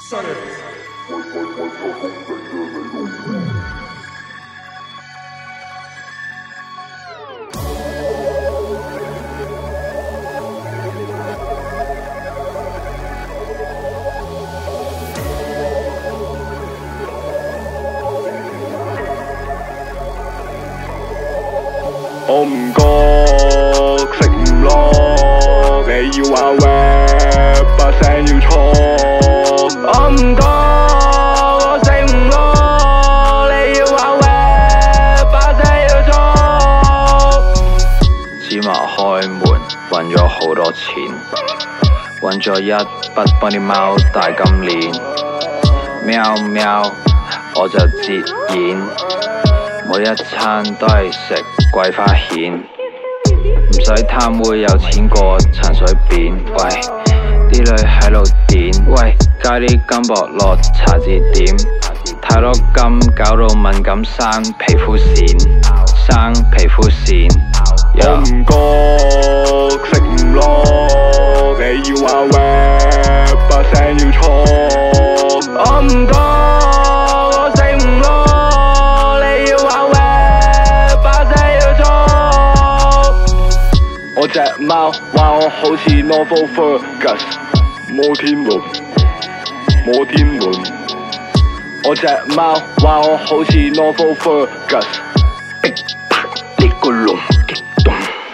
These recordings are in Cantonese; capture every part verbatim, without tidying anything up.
我唔覺食唔落，你要話 rap 把聲要錯。我唔覺我食唔落，你要話 rap 把聲要錯。 芝麻開門揾咗好多錢，揾咗一筆幫啲貓大金鏈，喵喵我就折現。每一餐都係食桂花蜆，唔使貪會有錢過陳水扁。喂，啲女喺度點？喂，加啲金箔落查字典。太多金搞到敏感生皮膚癬，生皮膚癬。 我唔覺食唔落，你要話 rap 把聲要錯。我唔覺我食唔落，你要話 rap 把聲要錯。我隻貓話我好似 Novel Fergus 摩天輪，摩天輪。我隻貓話我好似 Novel Fergus， 逼拍呢個龍激動。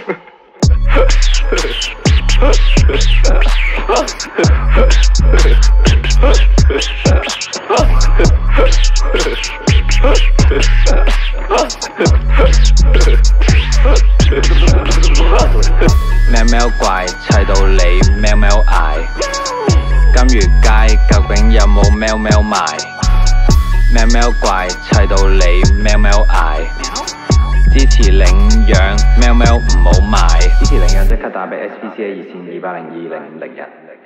喵喵怪砌到你喵喵嗌，金魚街究竟有冇喵喵賣？喵喵怪砌到你喵喵嗌，支持領養喵喵唔好賣，支持領養即刻打俾 S P C A 熱線二八零二零五零一。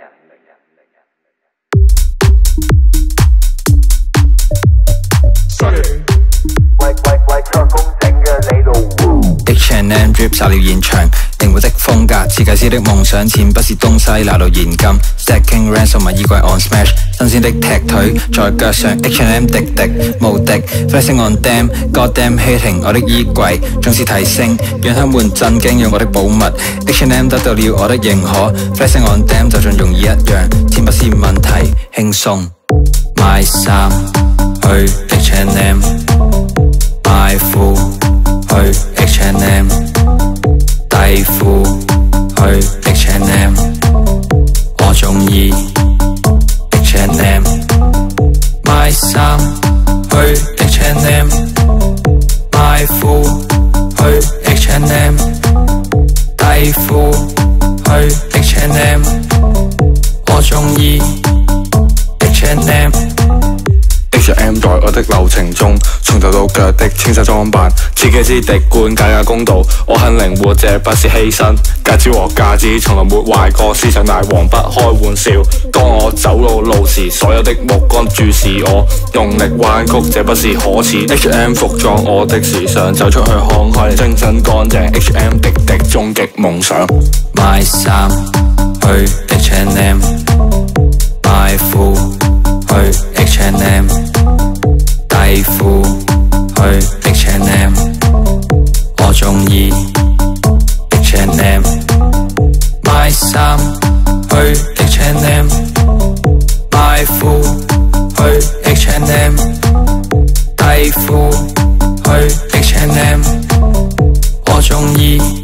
為為為作工整嘅你度 H and M drip 殺了現場，靈活的風格，設計師的夢想，錢不是東西，拿到現金 Stacking ranks 同埋衣櫃 on smash， 新鮮的踢腿在腳上 H and M 滴滴無敵 Flashing on them Goddamn hating 我的衣櫃，縱使提升讓他們震驚，讓我的寶物 H and M 得到了我的認可 Flashing on them 就像容易一樣，錢不是問題，輕鬆買衫去 H and M， 買褲去 H and M， 底褲去 H and M， 我中意 H and M， 買衫去 H and M， 買褲去 H and M， 底褲去 H and M， 我中意 H and M。H and M 在我的流程中，從頭到腳的清洗裝扮，設計師滴灌價格公道，我很靈活，這不是犧牲。價值和價值從來沒壞過，思想大王不開玩笑。當我走路路時，所有的目光注視我，用力彎曲，這不是可恥。H and M 服裝我的時尚，走出去看開，精神乾淨。H and M 滴滴終極夢想，買衫去 H and M， 買褲去 H and M， 底褲去 H and M， 我中意 H and M， 買衫去 H and M， 買褲去 H and M， 底褲去 H and M， 我中意